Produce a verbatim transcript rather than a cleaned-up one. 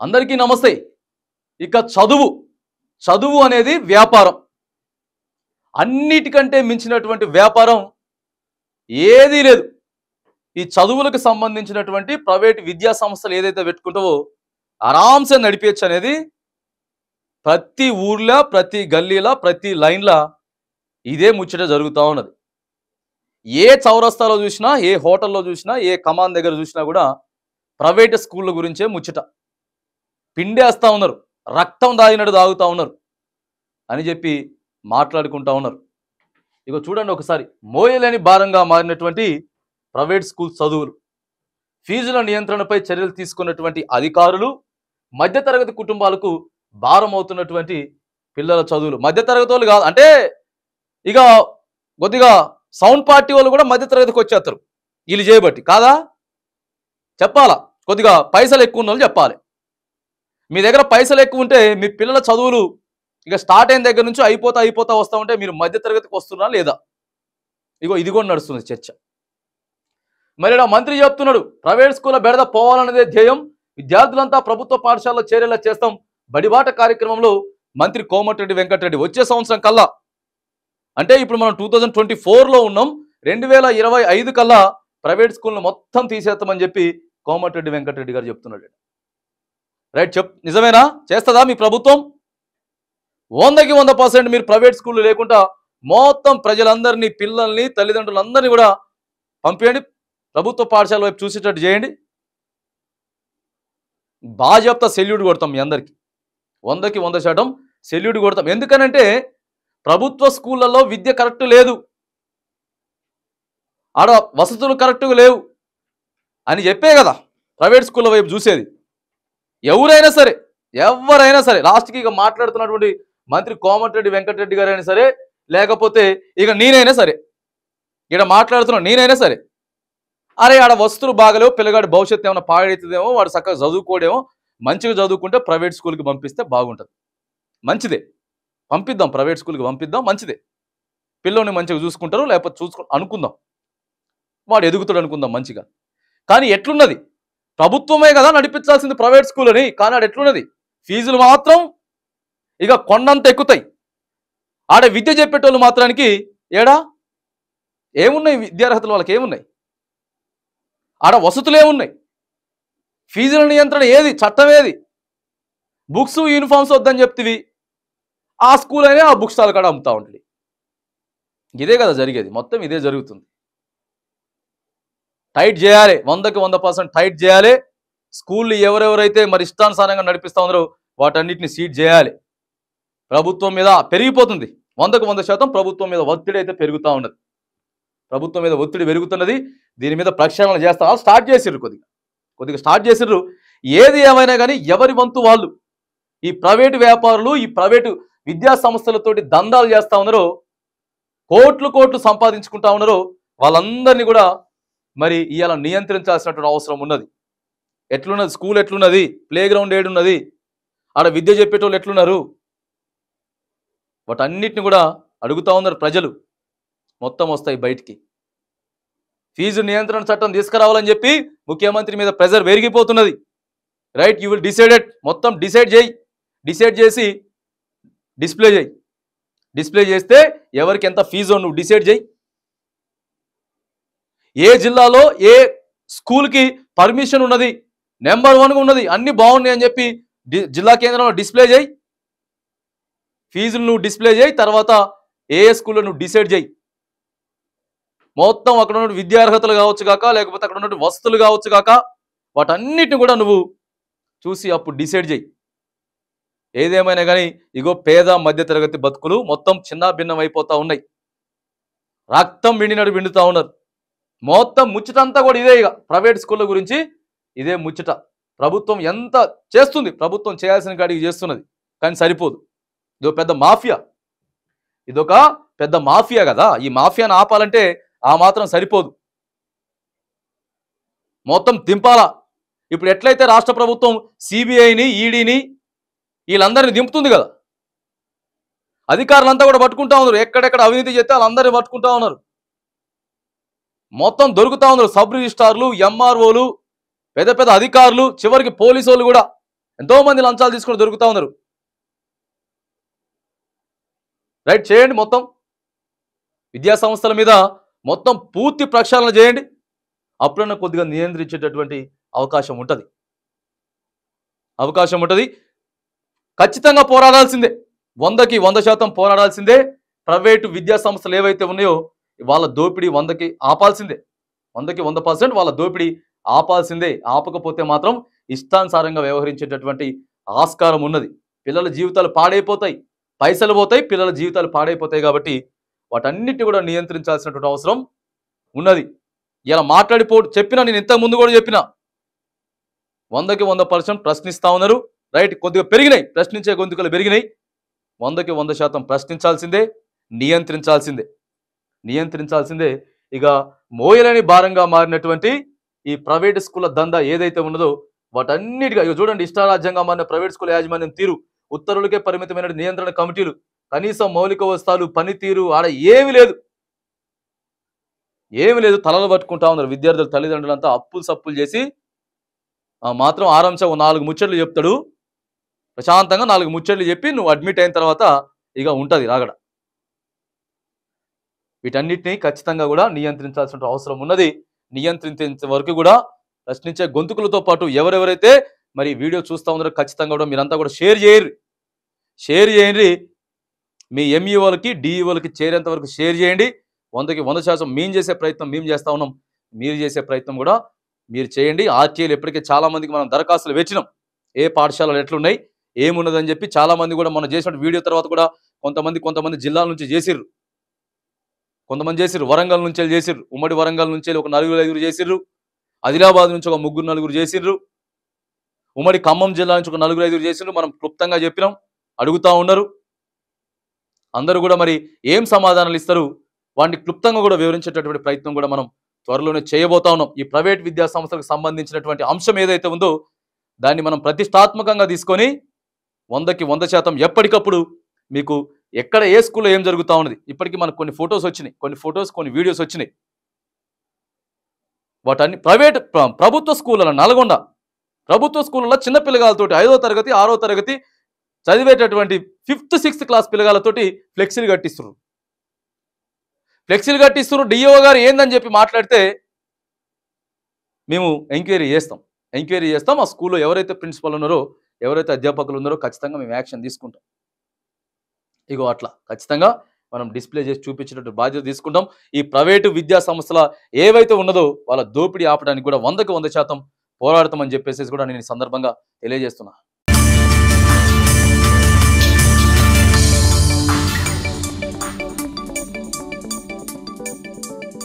అందరికీ నమస్తే. ఇక చదువు చదువు అనేది వ్యాపారం. అన్నిటికంటే మించినటువంటి వ్యాపారం ఏదీ లేదు. ఈ చదువులకు సంబంధించినటువంటి ప్రైవేట్ విద్యా సంస్థలు ఏదైతే పెట్టుకుంటావో ఆరాంసే నడిపేయచ్చు అనేది ప్రతి ఊర్లో, ప్రతి గల్లీలో, ప్రతి లైన్లో ఇదే ముచ్చట జరుగుతూ ఉన్నది. ఏ చౌరస్తాలో చూసినా, ఏ హోటల్లో చూసినా, ఏ కమాన్ దగ్గర చూసినా కూడా ప్రైవేట్ స్కూళ్ళ గురించే ముచ్చట. పిండేస్తూ ఉన్నారు, రక్తం దాగినట్టు తాగుతూ ఉన్నారు అని చెప్పి మాట్లాడుకుంటూ ఉన్నారు. ఇక చూడండి ఒకసారి, మోయలేని భారంగా మారినటువంటి ప్రైవేట్ స్కూల్ చదువులు, ఫీజుల నియంత్రణపై చర్యలు తీసుకున్నటువంటి అధికారులు, మధ్యతరగతి కుటుంబాలకు భారం అవుతున్నటువంటి పిల్లల చదువులు. మధ్యతరగతి వాళ్ళు కాదు అంటే ఇక కొద్దిగా సౌండ్ పార్టీ వాళ్ళు కూడా మధ్యతరగతికి వచ్చేస్తారు వీళ్ళు చేయబట్టి, కాదా? చెప్పాలా? కొద్దిగా పైసలు ఎక్కువ ఉన్న వాళ్ళు చెప్పాలి. మీ దగ్గర పైసలు ఎక్కువ ఉంటే మీ పిల్లల చదువులు ఇక స్టార్ట్ అయిన దగ్గర నుంచి అయిపోతా అయిపోతా వస్తూ ఉంటే మీరు మధ్యతరగతికి వస్తున్నా లేదా? ఇగో ఇది కూడా నడుస్తుంది చర్చ. మరి ఇలా మంత్రి చెప్తున్నాడు, ప్రైవేట్ స్కూల్ బెడద పోవాలన్నదే ధ్యేయం, విద్యార్థులంతా ప్రభుత్వ పాఠశాలలో చేరేలా చేస్తాం. బడిబాట కార్యక్రమంలో మంత్రి కోమటిరెడ్డి వెంకటరెడ్డి వచ్చే సంవత్సరం కల్లా, అంటే ఇప్పుడు మనం టూ థౌజండ్ ట్వంటీ ఫోర్లో ఉన్నాం, రెండు వేల ఇరవై ఐదు కల్లా ప్రైవేట్ స్కూల్ను మొత్తం తీసేస్తామని చెప్పి కోమటిరెడ్డి వెంకటరెడ్డి గారు చెప్తున్నాడు. రైట్, చెప్ నిజమేనా? చేస్తుందా మీ ప్రభుత్వం? వందకి వంద పర్సెంట్ మీరు ప్రైవేట్ స్కూళ్ళు లేకుండా మొత్తం ప్రజలందరినీ, పిల్లల్ని, తల్లిదండ్రులందరినీ కూడా పంపేయండి, ప్రభుత్వ పాఠశాల వైపు చూసేటట్టు చేయండి. బాజాప్తా సెల్యూట్ కొడతాం మీ అందరికీ, వందకి వంద శాతం సెల్యూట్ కొడతాం. ఎందుకనంటే ప్రభుత్వ స్కూళ్ళల్లో విద్య కరెక్ట్ లేదు, ఆడ వసతులు కరెక్ట్గా లేవు అని చెప్పే కదా ప్రైవేట్ స్కూళ్ళ వైపు చూసేది. ఎవరైనా సరే, ఎవరైనా సరే, లాస్ట్కి ఇక మాట్లాడుతున్నటువంటి మంత్రి కోమటిరెడ్డి వెంకటరెడ్డి గారు అయినా సరే, లేకపోతే ఇక నేనైనా సరే, ఇక్కడ మాట్లాడుతున్నా నేనైనా సరే, అరే ఆడ వస్తువులు బాగలేవు, పిల్లగాడి భవిష్యత్తు ఏమైనా పాడవుతుందేమో, వాడు చక్కగా చదువుకోడేమో, మంచిగా చదువుకుంటే ప్రైవేట్ స్కూల్కి పంపిస్తే బాగుంటుంది. మంచిదే, పంపిద్దాం, ప్రైవేట్ స్కూల్కి పంపిద్దాం, మంచిదే. పిల్లోని మంచిగా చూసుకుంటారు, లేకపోతే చూసుకు అనుకుందాం, వాడు ఎదుగుతాడు అనుకుందాం మంచిగా. కానీ ఎట్లున్నది, ప్రభుత్వమే కదా నడిపించాల్సింది ప్రైవేట్ స్కూల్ అని, కానీ ఆడ ఎట్లున్నది, ఫీజులు మాత్రం ఇక కొండంత ఎక్కుతాయి. ఆడ విద్య చెప్పేటోళ్ళు మాత్రానికి ఏడా ఏమున్నాయి, విద్యార్హతలు వాళ్ళకి ఏమున్నాయి, ఆడ వసతులు ఏమున్నాయి, ఫీజుల నియంత్రణ ఏది, చట్టం ఏది? బుక్స్ యూనిఫామ్స్ వద్దని చెప్తివి, ఆ స్కూల్ అయినా ఆ బుక్ స్టాల్ కాడ అమ్ముతూ ఉంటుంది. ఇదే కదా జరిగేది, మొత్తం ఇదే జరుగుతుంది. టైట్ చేయాలి, వందకి వంద పర్సెంట్ టైట్ చేయాలి. స్కూళ్ళు ఎవరెవరైతే మరి ఇష్టానుసారంగా నడిపిస్తూ ఉన్నారో వాటన్నిటిని సీట్ చేయాలి. ప్రభుత్వం మీద పెరిగిపోతుంది, వందకు వంద శాతం ప్రభుత్వం మీద ఒత్తిడి అయితే పెరుగుతూ ఉన్నది. ప్రభుత్వం మీద ఒత్తిడి పెరుగుతున్నది, దీని మీద ప్రక్షాళన చేస్తా స్టార్ట్ చేసిర్రు, కొద్దిగా కొద్దిగా స్టార్ట్ చేసిర్రు. ఏది ఏమైనా కానీ ఎవరి వంతు వాళ్ళు, ఈ ప్రైవేటు వ్యాపారులు, ఈ ప్రైవేటు విద్యా సంస్థలతోటి దందాలు చేస్తూ ఉన్నారో, కోట్లు కోట్లు సంపాదించుకుంటా ఉన్నారో, వాళ్ళందరినీ కూడా మరి ఇవాళ నియంత్రించాల్సినటువంటి అవసరం ఉన్నది. ఎట్లున్నది స్కూల్, ఎట్లున్నది ప్లే గ్రౌండ్, ఏడున్నది ఆడ విద్య చెప్పేటోళ్ళు ఎట్లున్నారు, వాటన్నిటిని కూడా అడుగుతూ ఉన్నారు ప్రజలు. మొత్తం వస్తాయి బయటికి. ఫీజు నియంత్రణ చట్టం తీసుకురావాలని చెప్పి ముఖ్యమంత్రి మీద ప్రెజర్ పెరిగిపోతున్నది. రైట్, యూ విల్ డిసైడెడ్, మొత్తం డిసైడ్ చేయి, డిసైడ్ చేసి డిస్ప్లే చేయి. డిస్ప్లే చేస్తే ఎవరికి ఎంత ఫీజు నువ్వు డిసైడ్ చేయి. ఏ జిల్లాలో ఏ స్కూల్కి పర్మిషన్ ఉన్నది, నెంబర్ వన్గా ఉన్నది, అన్ని బాగున్నాయి అని చెప్పి జిల్లా కేంద్రంలో డిస్ప్లే చేయి. ఫీజులు నువ్వు డిస్ప్లే చేయి, తర్వాత ఏ ఏ స్కూల్లో నువ్వు డిసైడ్ చేయి. మొత్తం అక్కడ ఉన్న విద్యార్హతలు కావచ్చు కాక, లేకపోతే అక్కడ ఉన్న వసతులు కావచ్చు కాక, వాటన్నిటిని కూడా నువ్వు చూసి అప్పుడు డిసైడ్ చేయి. ఏదేమైనా కానీ ఇగో పేద మధ్యతరగతి బతుకులు మొత్తం చిన్న భిన్నం అయిపోతూ ఉన్నాయి. రక్తం విండినట్టు విండుతూ ఉన్నారు. మొత్తం ముచ్చటంతా కూడా ఇదే. ఇక ప్రైవేట్ స్కూళ్ళ గురించి ఇదే ముచ్చట. ప్రభుత్వం ఎంత చేస్తుంది, ప్రభుత్వం చేయాల్సిన కాడికి చేస్తున్నది, కానీ సరిపోదు. ఇదో పెద్ద మాఫియా, ఇదొక పెద్ద మాఫియా కదా. ఈ మాఫియాను ఆపాలంటే ఆ మాత్రం సరిపోదు, మొత్తం దింపాలా. ఇప్పుడు ఎట్లయితే రాష్ట్ర ప్రభుత్వం సిబిఐని, ఈడీని వీళ్ళందరినీ దింపుతుంది కదా, అధికారులంతా కూడా పట్టుకుంటా ఉన్నారు. ఎక్కడెక్కడ అవినీతి చేస్తే వాళ్ళందరినీ పట్టుకుంటా ఉన్నారు, మొత్తం దొరుకుతా ఉన్నారు. సబ్ రిజిస్ట్రార్లు, ఎంఆర్ఓలు, పెద్ద పెద్ద అధికారులు, చివరికి పోలీసు వాళ్ళు కూడా ఎంతో మంది లంచాలు తీసుకొని దొరుకుతా ఉన్నారు. రైట్, చేయండి. మొత్తం విద్యా సంస్థల మీద మొత్తం పూర్తి ప్రక్షాళన చేయండి. అప్పుడన్నా కొద్దిగా నియంత్రించేటటువంటి అవకాశం ఉంటుంది అవకాశం ఉంటుంది ఖచ్చితంగా పోరాడాల్సిందే. వందకి వంద శాతం పోరాడాల్సిందే. ప్రైవేటు విద్యా సంస్థలు ఏవైతే ఉన్నాయో వాళ్ళ దోపిడీ వందకి ఆపాల్సిందే. వందకి వంద పర్సెంట్ వాళ్ళ దోపిడీ ఆపాల్సిందే. ఆపకపోతే మాత్రం ఇష్టానుసారంగా వ్యవహరించేటటువంటి ఆస్కారం ఉన్నది. పిల్లల జీవితాలు పాడైపోతాయి, పైసలు పోతాయి, పిల్లల జీవితాలు పాడైపోతాయి. కాబట్టి వాటన్నిటి కూడా నియంత్రించాల్సినటువంటి అవసరం ఉన్నది. ఇలా మాట్లాడిపో చెప్పినా, నేను ఇంతకు ముందు కూడా చెప్పిన, వందకి వంద పర్సెంట్ ప్రశ్నిస్తా ఉన్నారు. రైట్, కొద్దిగా పెరిగినాయి, ప్రశ్నించే గొంతుకలు పెరిగినాయి. వందకి వంద శాతం ప్రశ్నించాల్సిందే, నియంత్రించాల్సిందే నియంత్రించాల్సిందే ఇక మోయలేని భారంగా మారినటువంటి ఈ ప్రైవేట్ స్కూళ్ళ దందా ఏదైతే ఉన్నదో వాటన్నిటిగా ఇక చూడండి, ఇష్టారాజ్యంగా మారిన ప్రైవేట్ స్కూల్ యాజమాన్యం తీరు, ఉత్తర్వులకే పరిమితమైన నియంత్రణ కమిటీలు, కనీసం మౌలిక వసతులు, పనితీరు ఆడ ఏమి లేదు ఏమి లేదు తలలు పట్టుకుంటా ఉన్నారు. విద్యార్థుల తల్లిదండ్రులంతా అప్పులు సప్పులు చేసి మాత్రం ఆరాంశ నాలుగు ముచ్చట్లు చెప్తాడు. ప్రశాంతంగా నాలుగు ముచ్చట్లు చెప్పి నువ్వు అడ్మిట్ అయిన తర్వాత ఇక ఉంటుంది రాగడ. వీటన్నిటిని ఖచ్చితంగా కూడా నియంత్రించాల్సిన అవసరం ఉన్నది. నియంత్రించే వరకు కూడా ప్రశ్నించే గొంతుకులతో పాటు ఎవరెవరైతే మరి వీడియో చూస్తూ ఉన్నారో ఖచ్చితంగా కూడా మీరంతా కూడా షేర్ చేయరు షేర్ చేయండి మీ ఎంఈఓలకి డిఈఓలకి చేరేంత వరకు షేర్ చేయండి. వందకి వంద శాతం మేము చేసే ప్రయత్నం మేము చేస్తా ఉన్నాం, మీరు చేసే ప్రయత్నం కూడా మీరు చేయండి. ఆర్టీఏలు ఎప్పటికీ చాలా మందికి మనం దరఖాస్తులు వెచ్చినాం, ఏ పాఠశాలలు ఎట్లున్నాయి ఏమున్నదని చెప్పి. చాలా మంది కూడా మనం చేసిన వీడియో తర్వాత కూడా కొంతమంది కొంతమంది జిల్లాల నుంచి చేసిర్రు, కొంతమంది చేసిర్రు, వరంగల్ నుంచి చేసిర్రు, ఉమ్మడి వరంగల్ నుంచి ఒక నలుగురు ఐదుగురు చేసిర్రు, ఆదిలాబాద్ నుంచి ఒక ముగ్గురు నలుగురు చేసిర్రు, ఉమ్మడి ఖమ్మం జిల్లా నుంచి ఒక నలుగురు ఐదుగురు చేసిర్రు. మనం క్లుప్తంగా చెప్పినాం, అడుగుతా ఉన్నారు. అందరూ కూడా మరి ఏం సమాధానాలు ఇస్తారు వాటిని క్లుప్తంగా కూడా వివరించేటటువంటి ప్రయత్నం కూడా మనం త్వరలోనే చేయబోతా ఉన్నాం. ఈ ప్రైవేట్ విద్యా సంస్థలకు సంబంధించినటువంటి అంశం ఏదైతే ఉందో దాన్ని మనం ప్రతిష్టాత్మకంగా తీసుకొని వందకి వంద శాతం ఎప్పటికప్పుడు మీకు ఎక్కడ ఏ స్కూల్లో ఏం జరుగుతూ ఉన్నది. ఇప్పటికీ మనకు కొన్ని ఫొటోస్ వచ్చినాయి, కొన్ని ఫొటోస్ కొన్ని వీడియోస్ వచ్చినాయి. వాటన్ని ప్రైవేట్ ప్రభుత్వ స్కూళ్ళ నల్గొండ ప్రభుత్వ స్కూళ్ళలో చిన్న పిల్లగాలతోటి ఐదో తరగతి ఆరో తరగతి చదివేటటువంటి ఫిఫ్త్ సిక్స్త్ క్లాస్ పిల్లగాలతోటి ఫ్లెక్సీలు కట్టిస్తున్నారు ఫ్లెక్సీలు కట్టిస్తున్నారు డిఓ గారు ఏందని చెప్పి మాట్లాడితే మేము ఎంక్వైరీ చేస్తాం ఎంక్వైరీ చేస్తాం ఆ స్కూల్లో ఎవరైతే ప్రిన్సిపల్ ఉన్నారో ఎవరైతే అధ్యాపకులు ఉన్నారో ఖచ్చితంగా మేము యాక్షన్ తీసుకుంటాం. ఇగో అట్లా ఖచ్చితంగా మనం డిస్ప్లే చేసి చూపించేటట్టు బాధ్యత తీసుకుంటాం. ఈ ప్రైవేటు విద్యా సంస్థల ఏవైతే ఉన్నదో వాళ్ళ దోపిడీ ఆపడానికి కూడా వందకు వంద శాతం పోరాడతామని చెప్పేసి కూడా నేను ఈ సందర్భంగా తెలియజేస్తున్నా.